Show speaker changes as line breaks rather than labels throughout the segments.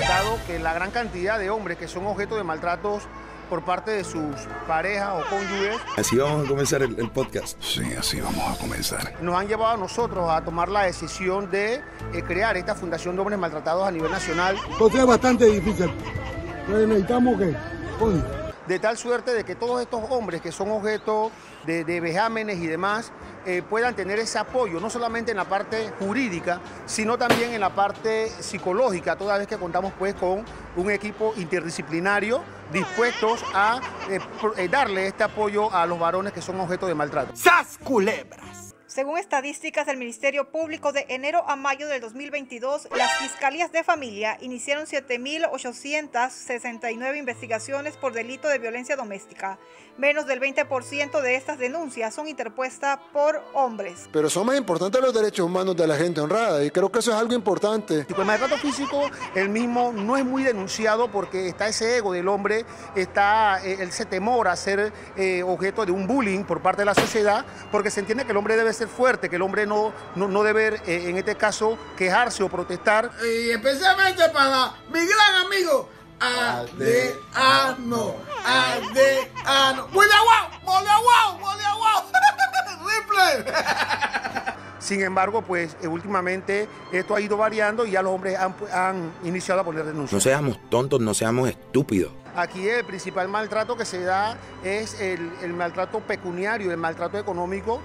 dado que la gran cantidad de hombres que son objeto de maltratos por parte de sus parejas o cónyuges.
Así vamos a comenzar el podcast.
Sí, así vamos a comenzar.
Nos han llevado a nosotros a tomar la decisión de crear esta Fundación de Hombres Maltratados a nivel nacional.
Entonces es bastante difícil. Entonces necesitamos que...
De tal suerte de que todos estos hombres que son objeto de vejámenes y demás puedan tener ese apoyo, no solamente en la parte jurídica, sino también en la parte psicológica, toda vez que contamos pues con un equipo interdisciplinario dispuestos a darle este apoyo a los varones que son objeto de maltrato.
¡Sas culebras!
Según estadísticas del Ministerio Público, de enero a mayo del 2022, las Fiscalías de Familia iniciaron 7.869 investigaciones por delito de violencia doméstica. Menos del 20% de estas denuncias son interpuestas por hombres.
Pero son más importantes los derechos humanos de la gente honrada y creo que eso es algo importante.
El maltrato físico, el mismo, no es muy denunciado porque está ese ego del hombre, está ese temor a ser objeto de un bullying por parte de la sociedad, porque se entiende que el hombre debe ser fuerte, que el hombre no debe, en este caso, quejarse o protestar.
Y especialmente para mi gran amigo, Adeano. ¡Ripple!
Sin embargo, pues últimamente esto ha ido variando y ya los hombres han iniciado a poner denuncias.
No seamos tontos, no seamos estúpidos.
Aquí el principal maltrato que se da es el maltrato pecuniario, el maltrato económico.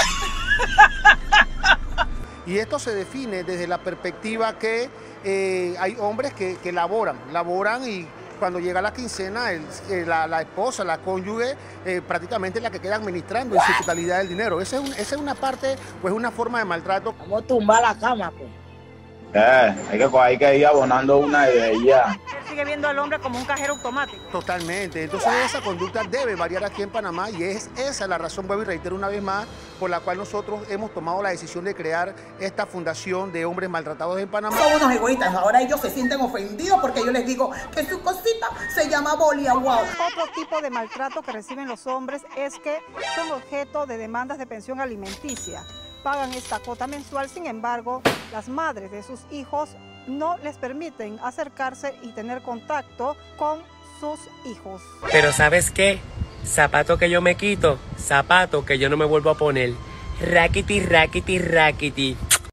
Y esto se define desde la perspectiva que hay hombres que laboran y cuando llega la quincena, la esposa, la cónyuge, prácticamente es la que queda administrando en su totalidad el dinero. Esa es una parte, pues una forma de maltrato.
Vamos a tumbar la cama, pues.
Hay que ir abonando una de ellas.
Él sigue viendo al hombre como un cajero automático.
Totalmente. Entonces esa conducta debe variar aquí en Panamá y es esa la razón, vuelvo y reitero una vez más, por la cual nosotros hemos tomado la decisión de crear esta Fundación de Hombres Maltratados en Panamá.
Son unos egoístas. Ahora ellos se sienten ofendidos porque yo les digo que su cosita se llama bolia, wow.
Otro tipo de maltrato que reciben los hombres es que son objeto de demandas de pensión alimenticia. Pagan esta cuota mensual, sin embargo, las madres de sus hijos no les permiten acercarse y tener contacto con sus hijos.
Pero ¿sabes qué? Zapato que yo me quito, zapato que yo no me vuelvo a poner. Raquiti, raquiti, raquiti.